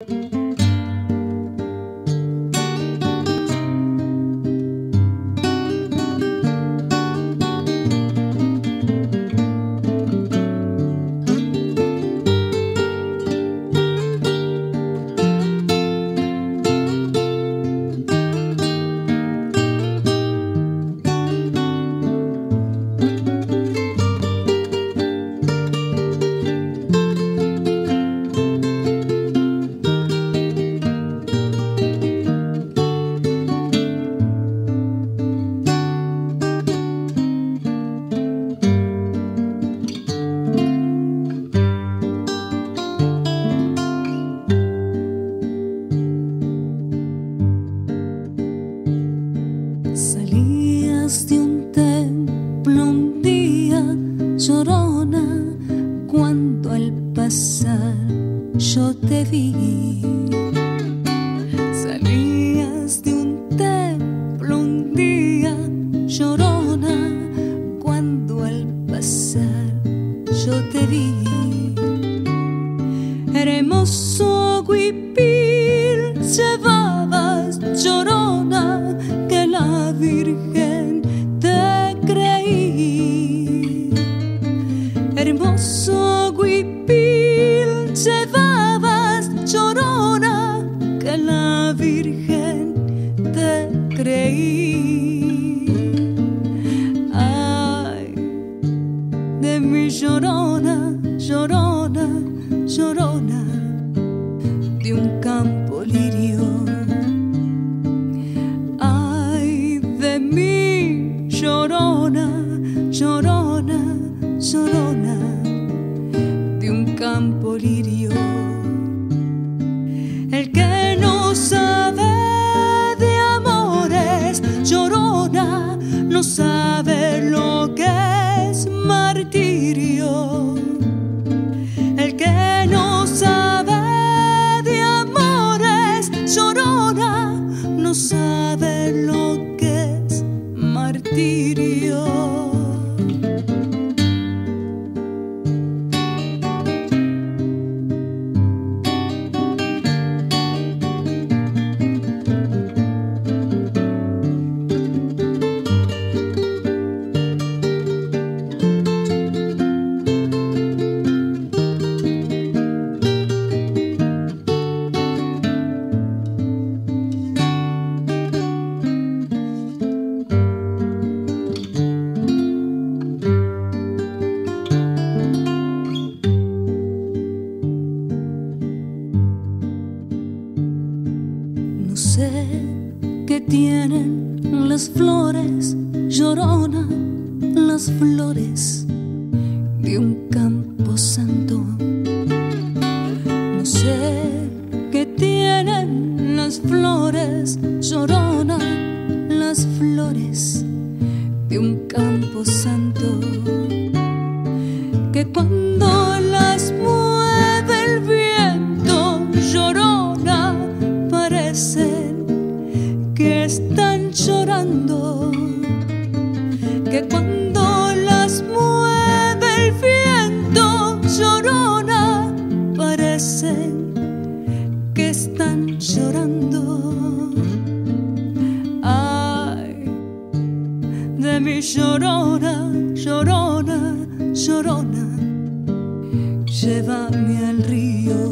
Salías de un templo un día, llorona, cuando al pasar yo te vi. Salías de un templo un día, llorona, cuando al pasar yo te vi. Hermoso huipil llevabas, llorona, que la Virgen te creí. Hermoso huipil llevabas, llorona, que la Virgen te creí. Ay, de mi llorona, llorona, llorona, de un campo lirio. Ay, de mí, llorona, llorona, llorona, de un campo lirio. El que no sabe de amores, llorona, no sabe lo que es martirio. El que no sabe de amores, llorona, no sabe lo que es martirio. No sé qué tienen las flores, llorona, las flores de un campo santo. No sé qué tienen las flores, llorona, las flores de un campo santo, que cuando las mueve el viento, llorona, parecen que están llorando, que cuando las mueve el viento, llorona, parecen que están llorando. Ay, de mi llorona, llorona, llorona, llévame al río.